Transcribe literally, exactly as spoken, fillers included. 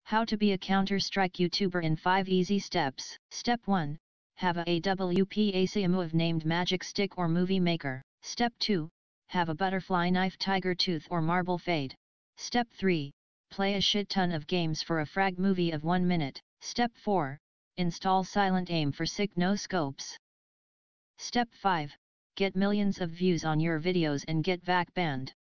How to be a Counter-Strike YouTuber in five easy steps. Step one. Have a AWP move named Magic Stick or Movie Maker. Step two. Have a butterfly knife, tiger tooth or marble fade. Step three. Play a shit ton of games for a frag movie of one minute. Step four. Install Silent Aim for sick no scopes. Step five. Get millions of views on your videos and get V A C banned.